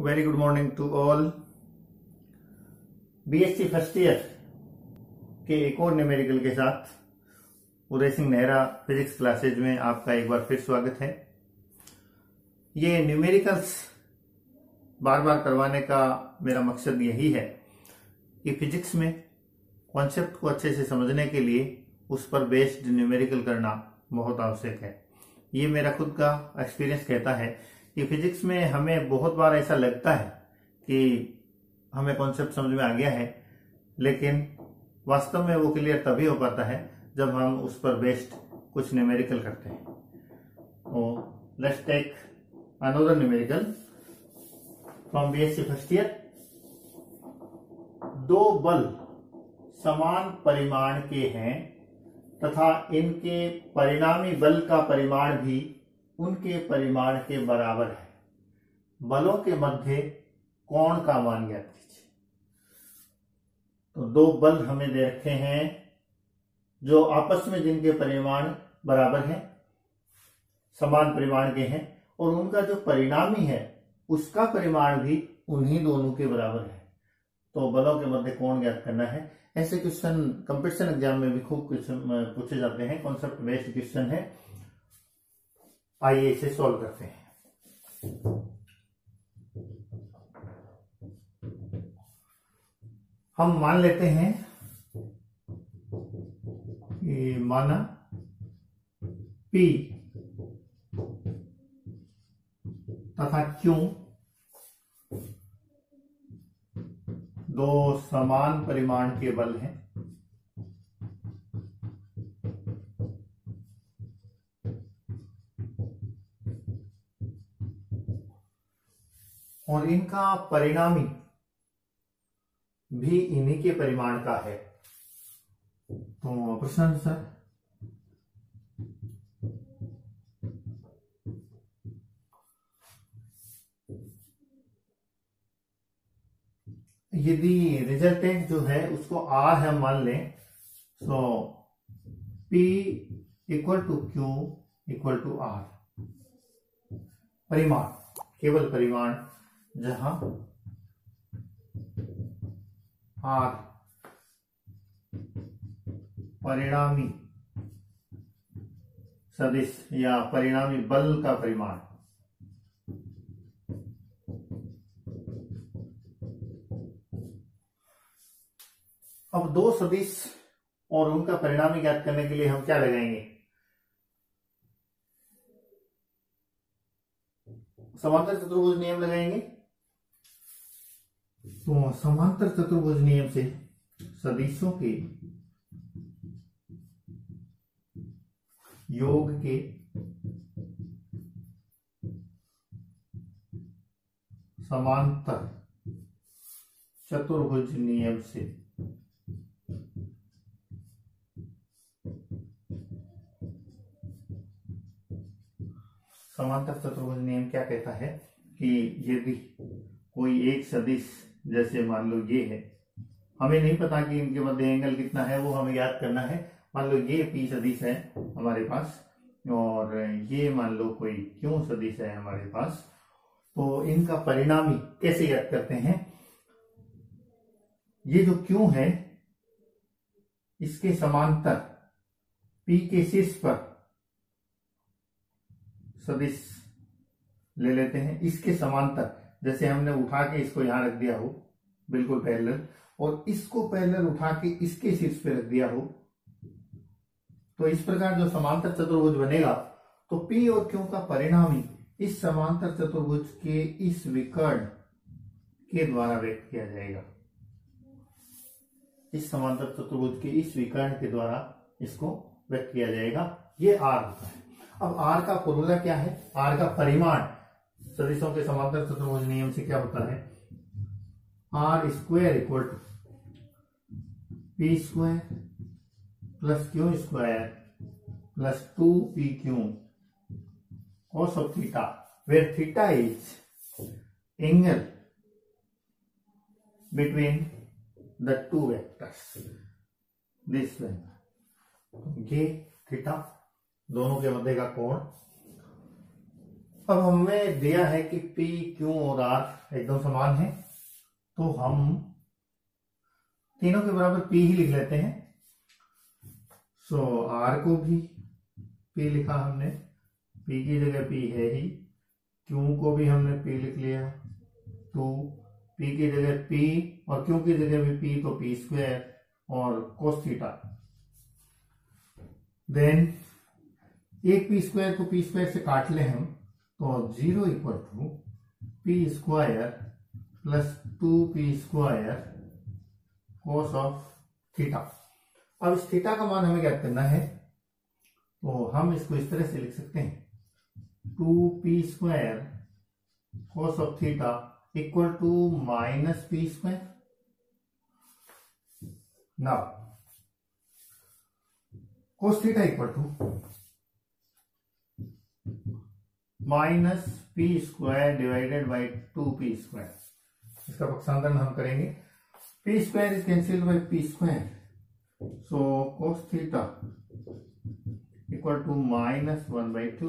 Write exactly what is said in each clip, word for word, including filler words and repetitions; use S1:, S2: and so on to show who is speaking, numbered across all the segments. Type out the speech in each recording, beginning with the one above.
S1: Very good morning to all. BSc first year के एक और न्यूमेरिकल के साथ उदय सिंह नेहरा फिजिक्स क्लासेज में आपका एक बार फिर स्वागत है। ये न्यूमेरिकल्स बार बार करवाने का मेरा मकसद यही है कि फिजिक्स में कॉन्सेप्ट को अच्छे से समझने के लिए उस पर बेस्ड न्यूमेरिकल करना बहुत आवश्यक है। ये मेरा खुद का एक्सपीरियंस कहता है कि फिजिक्स में हमें बहुत बार ऐसा लगता है कि हमें कॉन्सेप्ट समझ में आ गया है, लेकिन वास्तव में वो क्लियर तभी हो पाता है जब हम उस पर बेस्ड कुछ न्यूमेरिकल करते हैं। तो let's take another numerical from BSc first year. दो बल समान परिमाण के हैं तथा इनके परिणामी बल का परिमाण भी उनके परिमाण के बराबर है। बलों के मध्य कोण का मान ज्ञात कीजिए। तो दो बल हमें दे रखे हैं जो आपस में जिनके परिमाण बराबर हैं, समान परिमाण के हैं, और उनका जो परिणामी है उसका परिमाण भी उन्हीं दोनों के बराबर है। तो बलों के मध्य कोण ज्ञात करना है। ऐसे क्वेश्चन कंपटीशन एग्जाम में भी खूब क्वेश्चन पूछे जाते हैं, कॉन्सेप्ट बेस्ड क्वेश्चन है। आइए इसे सॉल्व करते हैं। हम मान लेते हैं कि माना P तथा Q दो समान परिमाण के बल हैं। और इनका परिणामी भी इन्हीं के परिमाण का है। तो प्रश्न आंसर, यदि रिजल्टेंट जो है उसको R हम मान लें, so P equal to Q equal to R। परिमाण, केवल परिमाण, जहां R परिणामी सदिश या परिणामी बल का परिमाण, अब दो सदिश और उनका परिणामी ज्ञात करने के लिए हम क्या लगाएंगे? समांतर चतुर्भुज नियम लगाएंगे। तो समांतर चतुर्भुज नियम से सदिशों के योग के समांतर चतुर्भुज नियम से समांतर चतुर्भुज नियम क्या कहता है कि यदि कोई एक सदिश, जैसे मान लो ये है, हमें नहीं पता कि इनके मध्य एंगल कितना है, वो हमें याद करना है। मान लो ये P सदिश है हमारे पास और ये मान लो कोई Q सदिश है हमारे पास। तो इनका परिणामी कैसे याद करते हैं? ये जो Q है इसके समांतर P के शीर्ष पर सदिश ले लेते हैं। इसके समांतर, जैसे हमने उठा के इसको यहां रख दिया हो बिल्कुल पैरेलल, और इसको पैरेलल उठा के इसके शीर्ष पे रख दिया हो, तो इस प्रकार जो समांतर चतुर्भुज बनेगा, तो P और Q का परिणामी इस समांतर चतुर्भुज के इस विकर्ण के द्वारा व्यक्त किया जाएगा। इस समांतर चतुर्भुज के इस विकर्ण के द्वारा इसको व्यक्त किया जाएगा। ये R होता है। अब R का फॉर्मूला क्या है? R का परिमाण सदिशों के समांतर चतुर्भुज नियम से क्या होता है? R square equal to P square plus Q square plus two P Q cos of theta, where theta is angle between the two vectors. This one, ये थीटा दोनों के मध्य का कोण, अब हमें दिया है कि P, Q और R एकदम समान है, तो हम तीनों के बराबर P ही लिख लेते हैं। सो so, R को भी P लिखा हमने, P की जगह P है ही, Q को भी हमने P लिख लिया, टू, P की जगह P और Q की जगह भी P, तो P स्क्वायर और कोस थीटा। देन एक पी स्क्वायर को पी स्क्वायर से काट ले हम, तो zero equal to P square plus two P square cos of theta. अब इस थीटा का मान हमें क्या करना है, तो हम इसको इस तरह से लिख सकते हैं, two P square cos of theta equal to minus P square. Now cos theta equal to minus P square divided by two P square. इसका पक्षांतरण हम करेंगे, P square is cancelled by P square, so cos theta equal to minus one by two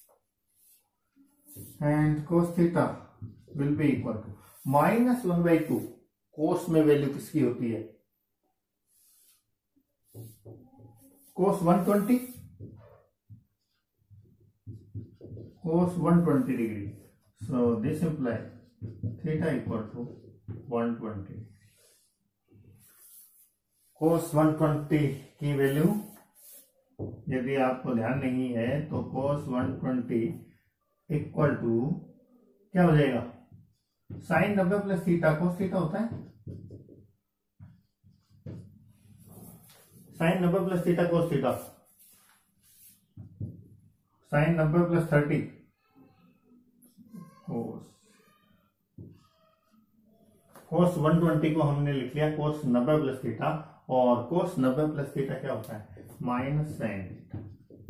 S1: and cos theta will be equal to minus one by two. Cos में value किसकी होती है, cos one twenty, cos one hundred twenty degree. So this implies theta equal to one hundred twenty. cos one hundred twenty की value यदि आपको ध्यान नहीं है तो cos one hundred twenty equal to क्या हो जाएगा, साइन नब्बे प्लस थीटा, कोस थीटा होता है साइन नब्बे plus theta cos theta, sine नब्बे plus thirty cos cos one twenty को हमने लिख लिया कोस नब्बे प्लस थीटा, और कोस नब्बे प्लस थीटा क्या होता है, माइनस साइन थीटा,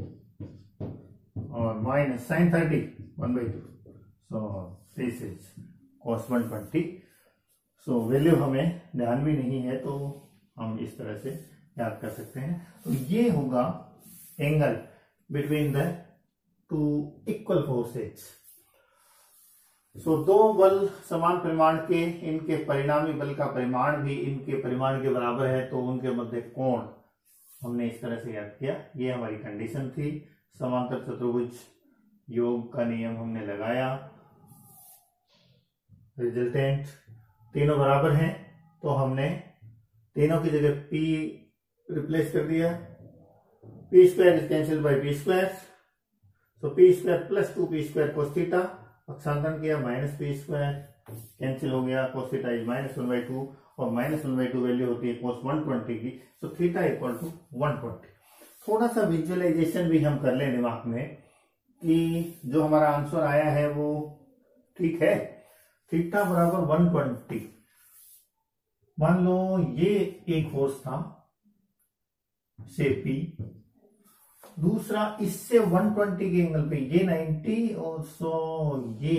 S1: और minus sine thirty one by two, so this is cos one twenty. So value हमें ध्यान भी नहीं है तो हम इस तरह से याद कर सकते हैं। तो ये होगा angle between the two equal forces. So दो बल समान परिमाण के, इनके परिणामी बल का परिमाण भी इनके परिमाण के बराबर है, तो उनके मध्य कोण हमने इस तरह से याद किया। ये हमारी कंडीशन थी। समांतर चतुर्भुज योग का नियम हमने लगाया, रिजल्टेंट तीनों बराबर हैं तो हमने तीनों की जगह P रिप्लेस कर दिया, P square is cancel by P square, so P square plus two P square cos theta, पक्षांतरण किया माइनस पी स्क्वायर कैंसिल हो गया, cos theta is minus one by two, और minus one by two value होती है cos one twenty की, so theta equal to one twenty. थोड़ा सा विजुअलाइजेशन भी हम कर लें दिमाग में कि जो हमारा आंसर आया है वो ठीक है। थीटा बराबर वन ट्वेंटी, मान लो ये एक फोर्स था से P, दूसरा इससे वन ट्वेंटी के एंगल पे ये नाइंटी, और सो ये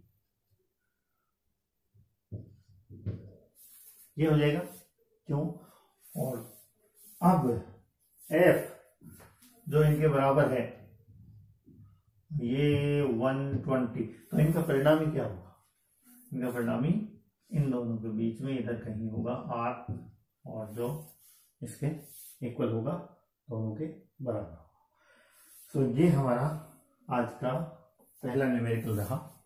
S1: ये हो जाएगा, क्यों, और अब F जो इनके बराबर है ये वन ट्वेंटी, तो इनका परिणामी क्या होगा, इनका परिणामी इन दोनों के बीच में इधर कहीं होगा R, और जो इसके इक्वल होगा दोनों के बराबर होगा। सो ये हमारा आज का पहला न्यूमेरिकल रहा।